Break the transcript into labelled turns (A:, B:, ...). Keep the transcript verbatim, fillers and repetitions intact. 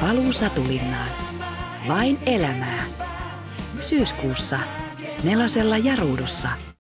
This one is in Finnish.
A: Paluu Satulinnaan. Vain elämää. Syyskuussa. Nelosella ja Ruudussa.